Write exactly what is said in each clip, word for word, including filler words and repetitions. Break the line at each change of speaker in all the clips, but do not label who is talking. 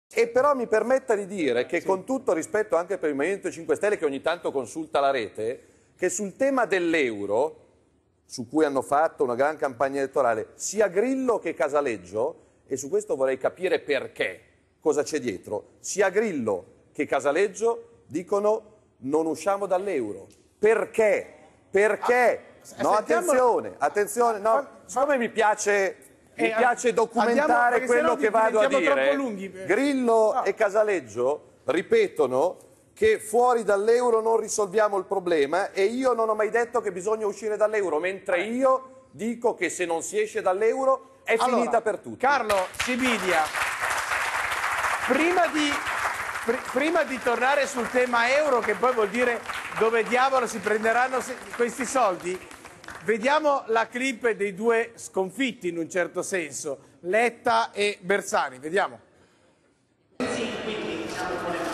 E però mi permetta di dire che, sì, con tutto rispetto anche per il Movimento cinque Stelle, che ogni tanto consulta la rete, che sul tema dell'euro, su cui hanno fatto una gran campagna elettorale, sia Grillo che Casaleggio, e su questo vorrei capire perché, cosa c'è dietro, sia Grillo che Casaleggio dicono non usciamo dall'euro. Perché? Perché? Ah, no, attenzione, attenzione, no, siccome mi piace... Mi eh, piace documentare andiamo, quello che vado a dire. Lunghi, per... Grillo no. e Casaleggio ripetono che fuori dall'euro non risolviamo il problema, e io non ho mai detto che bisogna uscire dall'euro, mentre eh. io dico che se non si esce dall'euro è allora, finita per tutti.
Carlo Sibilia, prima di, pr prima di tornare sul tema euro, che poi vuol dire dove diavolo si prenderanno questi soldi, vediamo la clip dei due sconfitti in un certo senso, Letta e Bersani, vediamo.
Sì, quindi diciamo con le mani.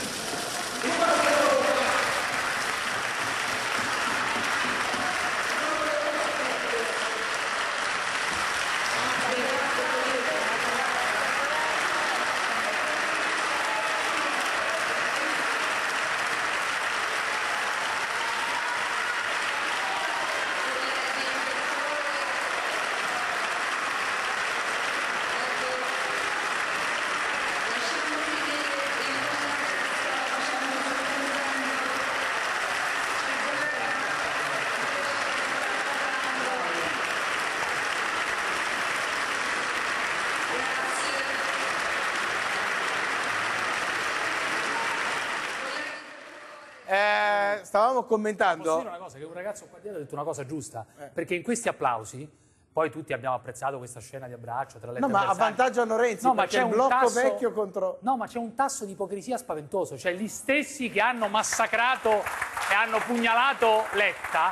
Eh, stavamo commentando.
Posso dire una cosa, che un ragazzo qua dietro ha detto una cosa giusta, eh. perché in questi applausi poi tutti abbiamo apprezzato questa scena di abbraccio tra le
No, ma avvantaggiano Renzi, no, perché il blocco tasso, vecchio contro...
No, ma c'è un tasso di ipocrisia spaventoso, cioè gli stessi che hanno massacrato e hanno pugnalato Letta,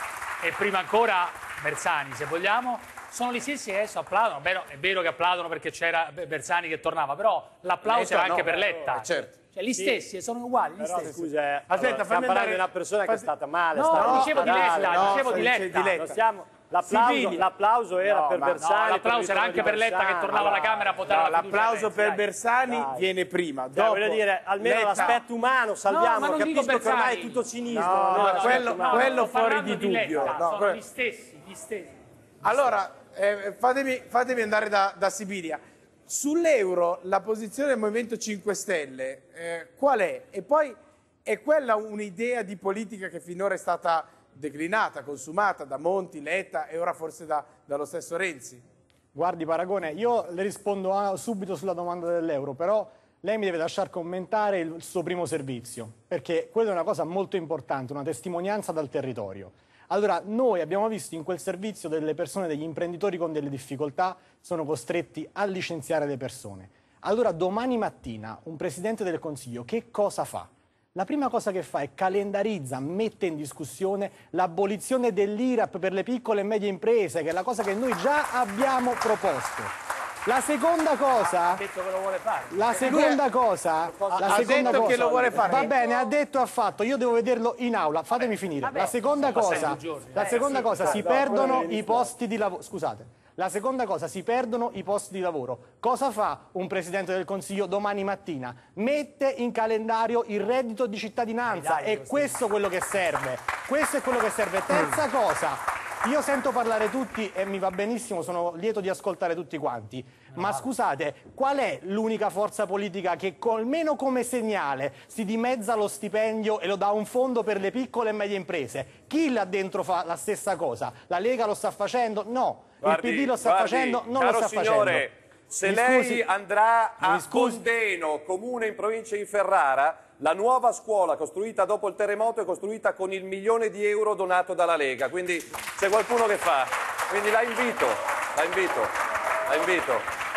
e prima ancora Bersani, se vogliamo, sono gli stessi che adesso applaudono. Beh, no, è vero che applaudono perché c'era Bersani che tornava, però l'applauso era anche no, per Letta.
Eh, certo.
Cioè, gli stessi, sì, sono uguali, gli
però,
stessi.
Scusa,
aspetta,
allora, stiamo parlando di una persona che è stata male.
No,
stata
no, dicevo di Letta,
no,
dicevo di Letta.
Di Letta.
L'applauso era
no,
per
ma,
Bersani.
No, l'applauso era anche per Letta che tornava alla Camera a votare
no,
la fiducia.
L'applauso per
dai.
Bersani
dai.
viene prima.
Cioè,
dopo,
voglio dire, almeno l'aspetto umano salviamo.
No,
capisco che ormai è tutto cinismo.
No,
no,
no, quello,
no,
quello fuori
di,
di dubbio.
Letta,
No,
sono
quello...
gli stessi, gli stessi.
Allora, eh, fatemi, fatemi andare da, da Sibilia. Sull'euro, la posizione del Movimento cinque Stelle, eh, qual è? E poi è quella un'idea di politica che finora è stata declinata, consumata da Monti, Letta e ora forse da, dallo stesso Renzi?
Guardi Paragone, io le rispondo subito sulla domanda dell'euro, però lei mi deve lasciar commentare il suo primo servizio, perché quella è una cosa molto importante, una testimonianza dal territorio. Allora, noi abbiamo visto in quel servizio delle persone, degli imprenditori con delle difficoltà, sono costretti a licenziare le persone. Allora, domani mattina, un Presidente del Consiglio che cosa fa? La prima cosa che fa è calendarizza, mette in discussione l'abolizione dell'I R A P per le piccole e medie imprese, che è la cosa che noi già abbiamo proposto. La seconda cosa,
ha detto che lo vuole fare.
La seconda cosa, la
ha
seconda
detto
cosa,
che lo vuole fare.
Va bene, ha detto ha fatto, io devo vederlo in aula, fatemi finire.
Vabbè,
la seconda cosa, la seconda
eh,
cosa
sì,
si
no,
perdono
no,
i posti di lavoro. Scusate. La seconda cosa, si perdono i posti di lavoro. Cosa fa un Presidente del Consiglio domani mattina? Mette in calendario il reddito di cittadinanza, è questo quello che serve. Questo è quello che serve. Terza cosa, io sento parlare tutti e mi va benissimo, sono lieto di ascoltare tutti quanti, ma scusate, qual è l'unica forza politica che almeno come segnale si dimezza lo stipendio e lo dà a un fondo per le piccole e medie imprese? Chi là dentro fa la stessa cosa? La Lega lo sta facendo? No.
Guardi,
il P D lo sta
guardi,
facendo? Non
caro
lo sta
signore,
facendo.
se
Mi
lei
scusi,
andrà a
mi scusi.
Condeno, comune in provincia di Ferrara, la nuova scuola costruita dopo il terremoto è costruita con il milione di euro donato dalla Lega, quindi c'è qualcuno che fa. Quindi la invito, la invito, la invito,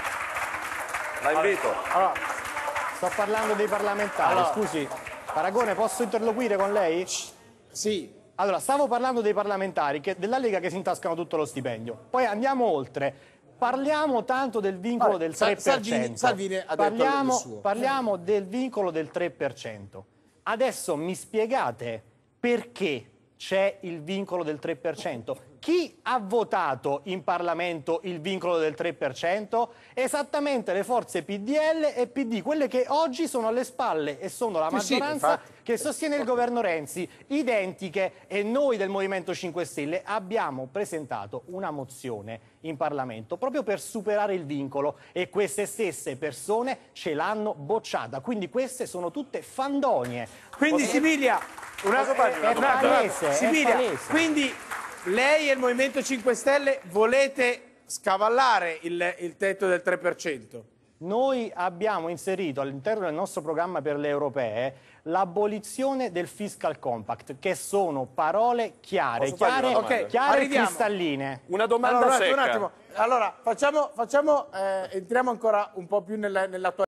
la invito.
Allora, sto parlando dei parlamentari,
Allora.
scusi. Paragone, posso interloquire con lei?
Sì.
Allora, stavo parlando dei parlamentari che, della Lega che si intascano tutto lo stipendio. Poi andiamo oltre. Parliamo tanto del vincolo
Vabbè,
del tre per cento.
Salvini, Salvini ha detto
parliamo,
il suo.
parliamo del vincolo del tre per cento. Adesso mi spiegate perché c'è il vincolo del tre per cento. Chi ha votato in Parlamento il vincolo del tre per cento? Esattamente le forze P D L e P D, quelle che oggi sono alle spalle e sono la
Sì, sì,
maggioranza
infatti.
che sostiene il governo Renzi, identiche, e noi del Movimento cinque Stelle abbiamo presentato una mozione in Parlamento proprio per superare il vincolo e queste stesse persone ce l'hanno bocciata, quindi queste sono tutte fandonie.
Quindi Sibilia, una
È- è
un attimo, un attimo.
palese, è
Sibilia,
palese.
quindi lei e il Movimento cinque Stelle volete scavallare il, il tetto del tre per cento?
Noi abbiamo inserito all'interno del nostro programma per le europee l'abolizione del fiscal compact, che sono parole chiare,
Posso fargli una
chiare,
domanda?
Ok,
chiare e
arriviamo.
cristalline.
Una domanda
Allora, un attimo,
secca.
un attimo. Allora, facciamo, facciamo eh, entriamo ancora un po' più nella, nell'attualità.